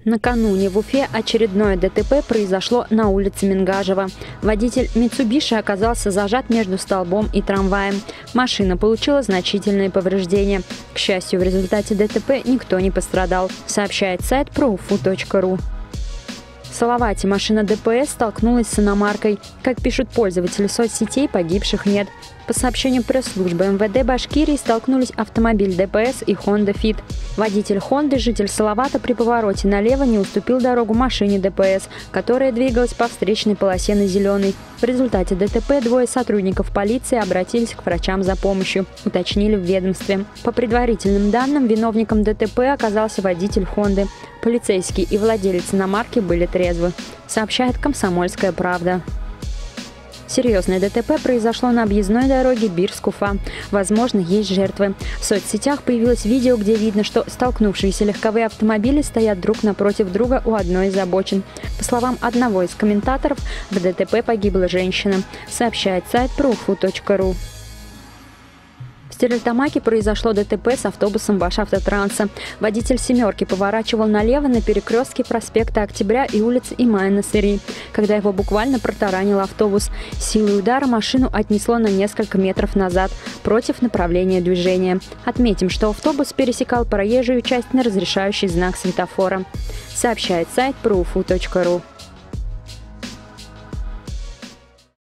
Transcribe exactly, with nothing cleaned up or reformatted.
Накануне в Уфе очередное ДТП произошло на улице Мингажева. Водитель Митсубиши оказался зажат между столбом и трамваем. Машина получила значительные повреждения. К счастью, в результате ДТП никто не пострадал, сообщает сайт про уфу точка ру. В Салавате машина ДПС столкнулась с иномаркой. Как пишут пользователи соцсетей, погибших нет. По сообщению пресс-службы эм вэ дэ Башкирии столкнулись автомобиль ДПС и Honda Fit. Водитель Хонды, житель Салавата, при повороте налево не уступил дорогу машине ДПС, которая двигалась по встречной полосе на зеленый. В результате ДТП двое сотрудников полиции обратились к врачам за помощью, уточнили в ведомстве. По предварительным данным, виновником ДТП оказался водитель Хонды. Полицейский и владелец иномарки были трезвы, сообщает «Комсомольская правда». Серьезное ДТП произошло на объездной дороге Бирск-Уфа. Возможно, есть жертвы. В соцсетях появилось видео, где видно, что столкнувшиеся легковые автомобили стоят друг напротив друга у одной из обочин. По словам одного из комментаторов, в ДТП погибла женщина, сообщает сайт про уфу точка ру. В Стерлитамаке произошло ДТП с автобусом Башавтотранса. Водитель «семерки» поворачивал налево на перекрестке проспекта Октября и улицы Имая-Насыри, когда его буквально протаранил автобус. Силой удара машину отнесло на несколько метров назад, против направления движения. Отметим, что автобус пересекал проезжую часть на разрешающий знак светофора, сообщает сайт про уфу точка ру.